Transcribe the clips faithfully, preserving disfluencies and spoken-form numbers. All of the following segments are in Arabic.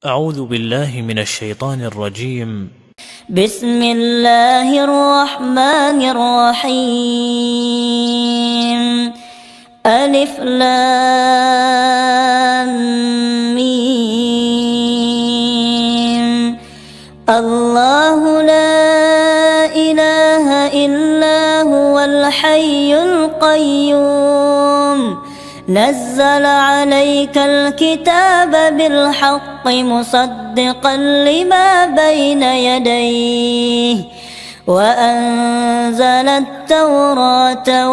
أعوذ بالله من الشيطان الرجيم. بسم الله الرحمن الرحيم. ألف لام ميم. الله لا إله إلا هو الحي القيوم نزل عليك الكتاب بالحق مصدقا لما بين يديه وأنزل التوراة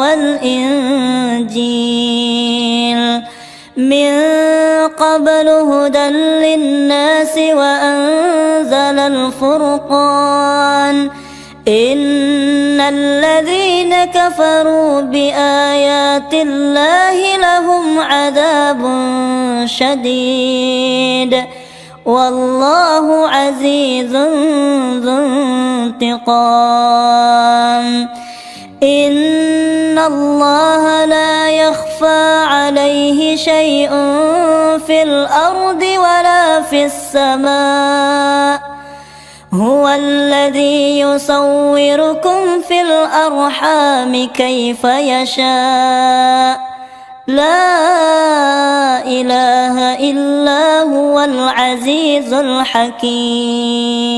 والإنجيل من قبل هدى للناس وأنزل الفرقان إن الذين كفروا بآيات الله لهم عذاب شديد والله عزيز ذو انتقام. إن الله لا يخفى عليه شيء في الأرض ولا في السماء هو الذي يصوركم في الأرحام كيف يشاء لا إله إلا هو العزيز الحكيم.